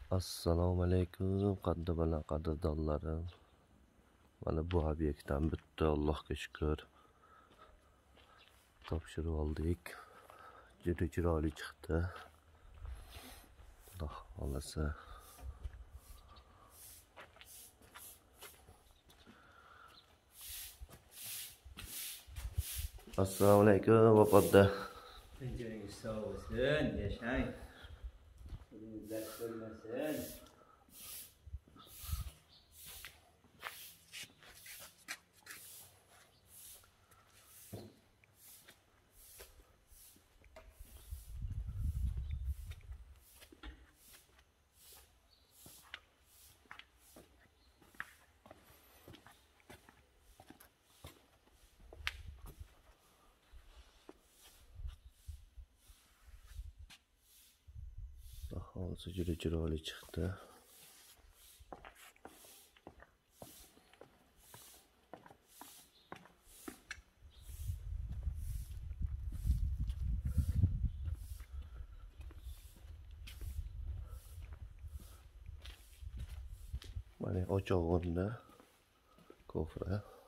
Assalomu alaykum qadrdonlarim. Mana bu obyektdan bitta, Allohga shukr. Topshirib oldik. Juda chiroyli chiqdi. Xudo xolasa. Assalomu alaykum vapadda. Tinchligingiz sog' bo'lsin, yashang. O'zingiz dard ko'rmasin. Hozir juda chiroyli chiqdi. Mana o'chog'imda kofra.